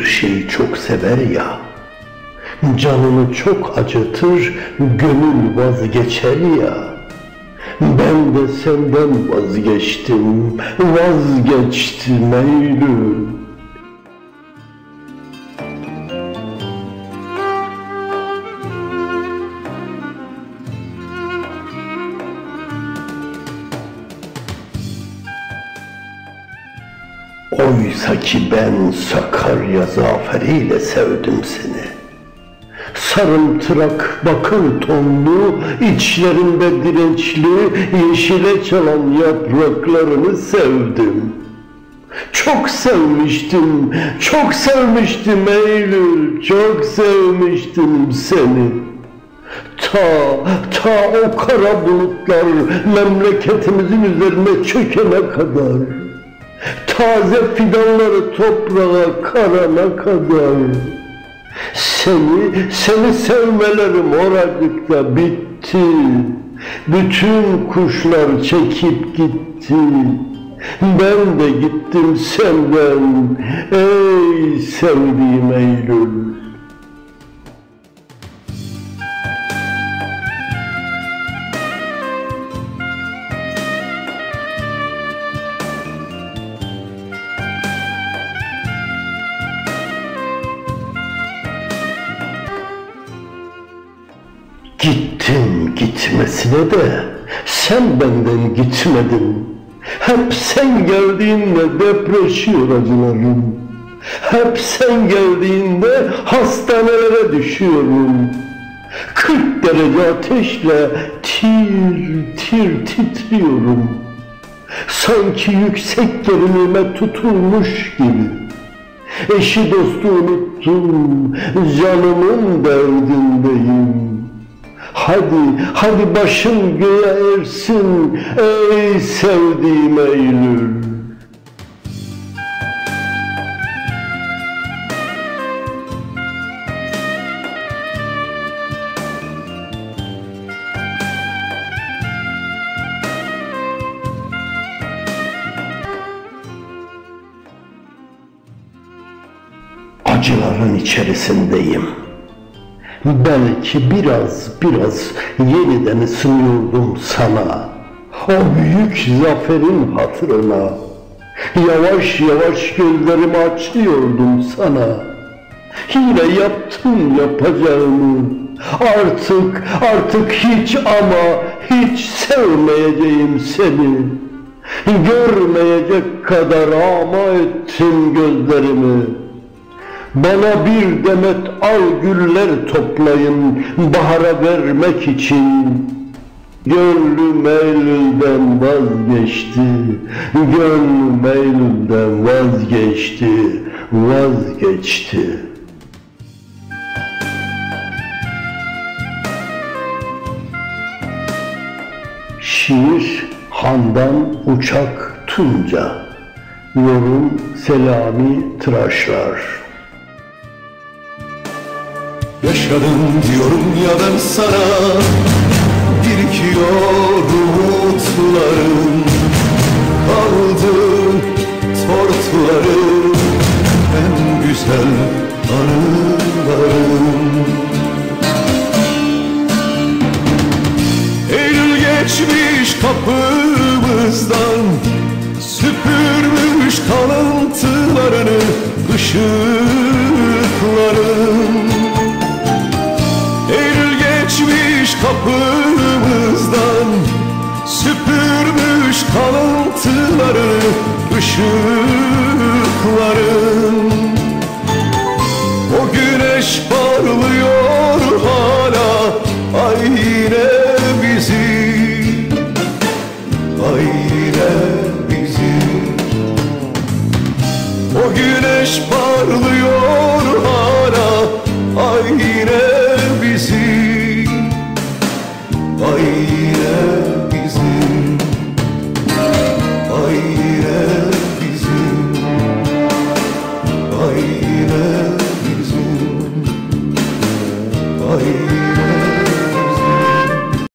bir şeyi çok sever ya, canını çok acıtır, gönül vazgeçer ya. Ben de senden vazgeçtim, vazgeçtim Eylül. Oysa ki ben Sakarya zaferiyle sevdim seni. Sarımtırak bakır tonlu, içlerinde dirençli, yeşile çalan yapraklarını sevdim. Çok sevmiştim, çok sevmiştim Eylül, çok sevmiştim seni. Ta o kara bulutlar memleketimizin üzerine çökene kadar, taze fidanları toprağa karana kadar, seni sevmelerim oracıkta bitti. Bütün kuşlar çekip gitti. Ben de gittim senden, ey sevdiğim Eylül. Gittim gitmesine de sen benden gitmedin. Hep sen geldiğinde depreşiyor acılarım. Hep sen geldiğinde hastanelere düşüyorum. 40 derece ateşle tir tir titriyorum. Sanki yüksek gerilime tutulmuş gibi. Eşi dostu unuttum, canımın derdindeyim. Hadi başım göğe ersin, ey sevdiğim Eylül. Acıların içerisindeyim. Belki biraz yeniden ısınıyordum sana. O büyük zaferin hatırına. Yavaş yavaş gözlerimi açıyordum sana. Yine yaptım yapacağımı. Artık hiç ama hiç sevmeyeceğim seni. Görmeyecek kadar ama ettim gözlerimi. Bana bir demet al güller toplayın bahara vermek için. Gönlüm Eylül'den vazgeçti, gönlüm Eylül'den vazgeçti. Şiir Handan Uçak Tunca. Yorum Selami Tıraşlar. Yaşadım diyorum ya ben sana, birikiyor umutlarım. Kaldı tortularım, en güzel anılarım. Eylül geçmiş kapımızdan, süpürmüş kalıntılarını ışıklarım. Geçmiş kapımızdan, süpürmüş kalıntıları ışıkların. O güneş parlıyor hala, aynı bizim, aynı bizim. O güneş parlıyor hala, aynı bizim, aynı bizim.